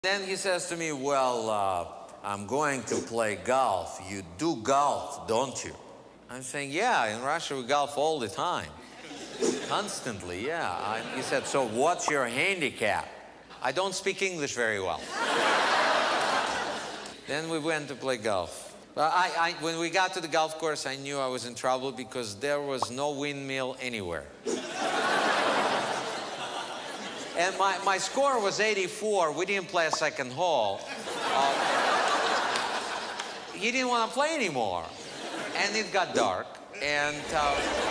Then he says to me, well, I'm going to play golf. You do golf, don't you? I'm saying, yeah, in Russia we golf all the time. Constantly, yeah. He said, so what's your handicap? I don't speak English very well. Then we went to play golf. When we got to the golf course, I knew I was in trouble because there was no windmill anywhere. And my score was 84. We didn't play a second hole. He didn't want to play anymore. And it got dark. And